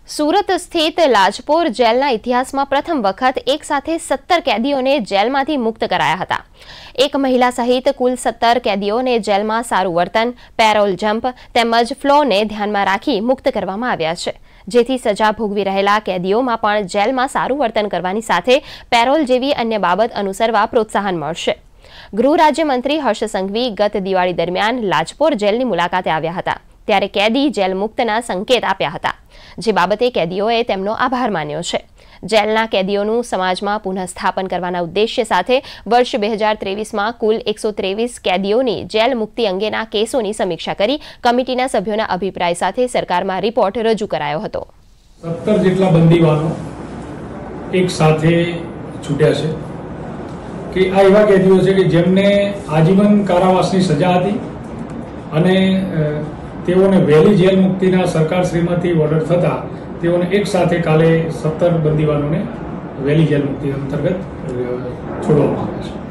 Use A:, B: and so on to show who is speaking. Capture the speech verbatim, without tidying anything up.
A: સુરત સ્થિત લાજપોર જેલના ઇતિહાસમાં પ્રથમ વખત એક સાથે સત્તર કેદીઓને જેલમાંથી મુક્ત કરાયા હતા। એક મહિલા સહિત કુલ સત્તર કેદીઓને જેલમાં સારું વર્તન, પેરોલ જમ્પ તેમજ ફ્લોને ધ્યાનમાં રાખી મુક્ત કરવામાં આવ્યા છે, જેથી સજા ભોગવી રહેલા કેદીઓમાં પણ જેલમાં સારું વર્તન કરવાની સાથે પેરોલ જેવી અન્ય બાબત અનુસરવા પ્રોત્સાહન મળશે। ગૃહ રાજ્યમંત્રી હર્ષ સંઘવી ગત દિવાળી દરમિયાન લાજપોર જેલની મુલાકાતે આવ્યા હતા, ત્યારે કેદી જેલ મુક્તના સંકેત આપ્યા હતા, જે બાબતે કેદીઓએ તેમનો આભાર માન્યો છે। જેલના કેદીઓનું સમાજમાં પુનઃસ્થાપન કરવાના ઉદ્દેશ્ય સાથે વર્ષ બે હજાર ત્રેવીસમાં કુલ એકસો ત્રેવીસ કેદીઓની જેલ મુક્તિ અંગેના કેસોની સમીક્ષા કરી કમિટીના સભ્યોના અભિપ્રાય સાથે સરકારમાં રિપોર્ટ રજૂ કરાયો હતો।
B: સત્તર જેટલા બંદીવાનો એક સાથે છૂટ્યા છે કે આ એવા કેદીઓ છે કે જેમને આજીવન કારાવાસની સજા હતી અને તેઓને વહેલી જેલ મુક્તિના સરકાર શ્રીમાંથી ઓર્ડર થતા તેઓને એક સાથે કાલે સત્તર બંદીવાનોને વહેલી જેલ મુક્તિ અંતર્ગત છોડવામાં આવે છે।